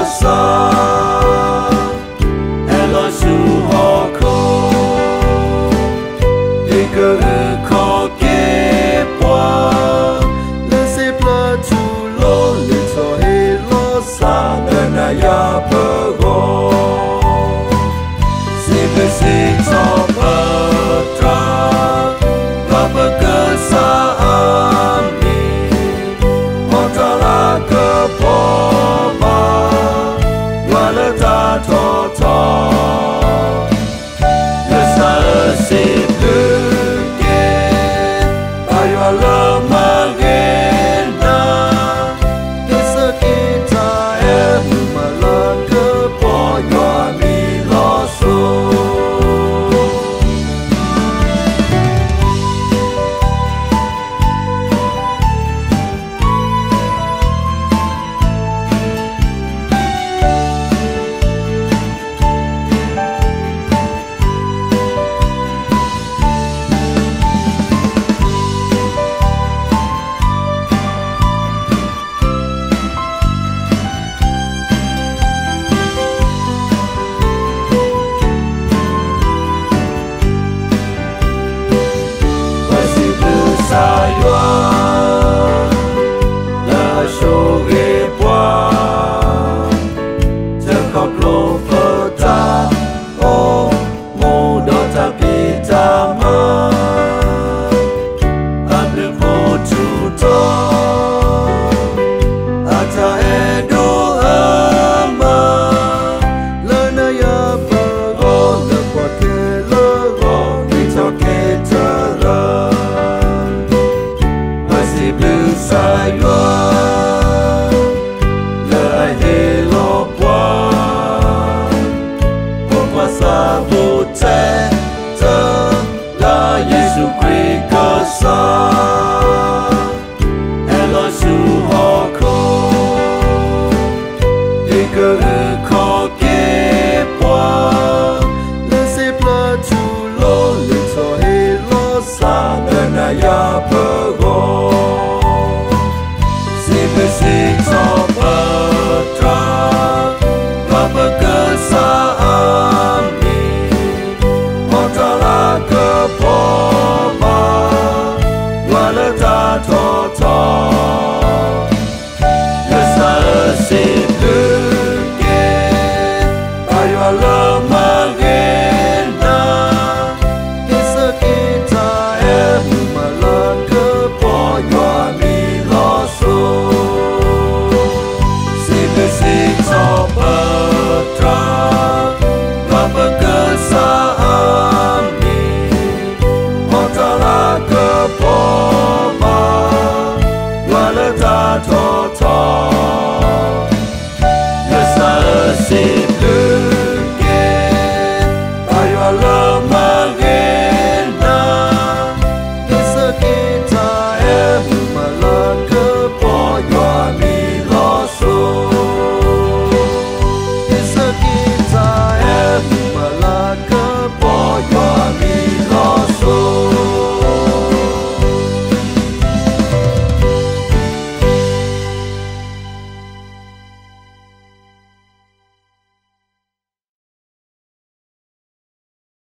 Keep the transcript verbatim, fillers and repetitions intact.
sa elo su ho ko e ke ko ke po le se pla tu lo le so he lo sa na ya pe go se be se so pa tra pa pa ke sa ami mo tra la ke po ma wa le ta to to le sa se pe ke ay wa la ma ge na le sa ke ta e ma la ke po yo mi lo so ta